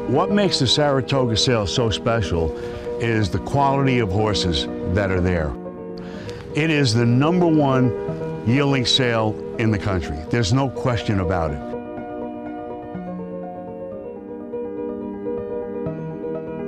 What makes the Saratoga sale so special is the quality of horses that are there. It is the #1 yielding sale in the country. There's no question about it.